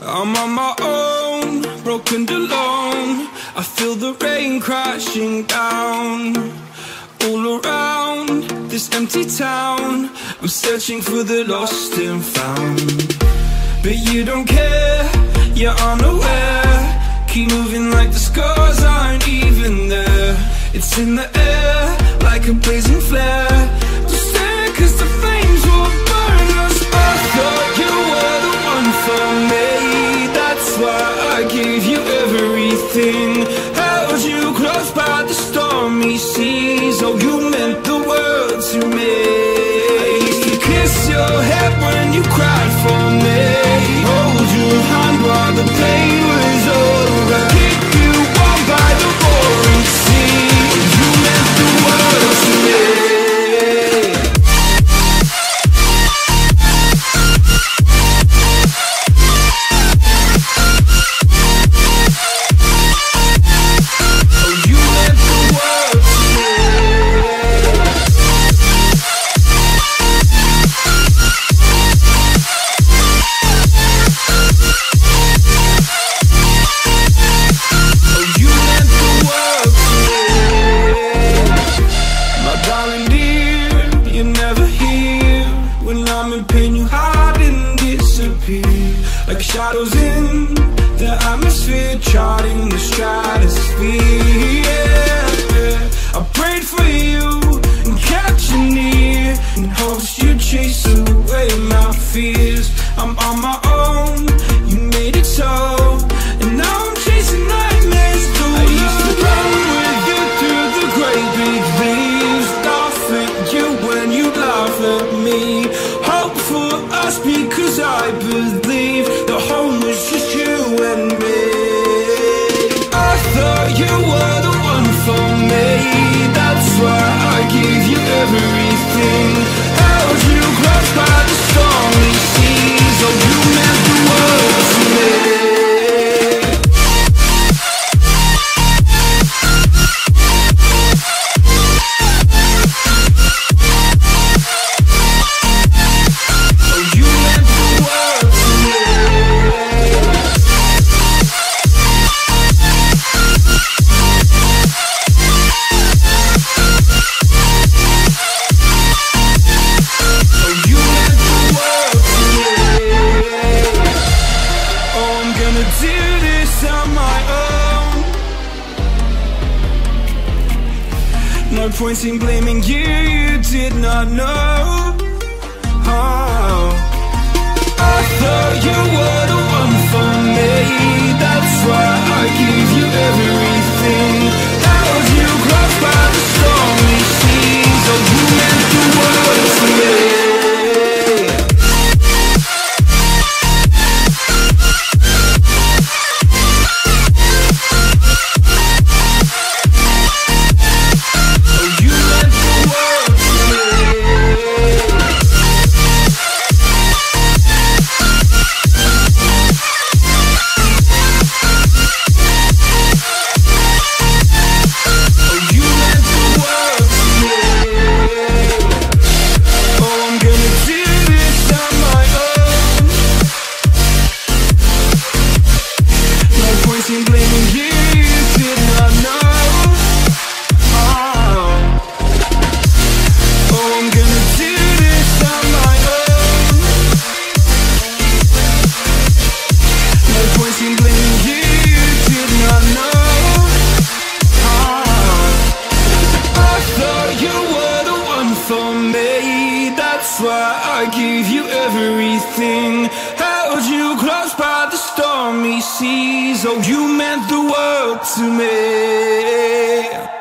I'm on my own, broken and alone. I feel the rain crashing down all around this empty town. I'm searching for the lost and found, but you don't care, you're unaware. Keep moving like the scars aren't even there. It's in the air like a blazing flare. Don't stare, cause the flames will burn us. I thought you were the one for me. That's why I gave you everything. Held you close by the stormy seas. Oh, you meant the world to me. I used to kiss your head when you cried for me. Hold your hand while the pain was over. Keep you warm by the roaring sea. You meant the world to me. Like shadows in the atmosphere, charting the stratosphere. Yeah. I prayed for you and kept you near, in hopes you'd chase away my fears. I'm on my own, you made it so, and now I'm chasing nightmares through. I used to run with you through the great big leaves, laugh at you when you laugh at me. Hope for us because I believe the home was just you and me. I thought you were the one for me. That's why I gave you everything. Held you close by the stormy seas. Oh, you meant the world to me. No point in blaming you, you did not know. Oh, I thought you were the one for me. That's why I gave you everything. Held you close by the stormy seas. Oh, you meant the world to me. That's why I gave you everything. Held you close by the stormy seas. Oh, you meant the world to me.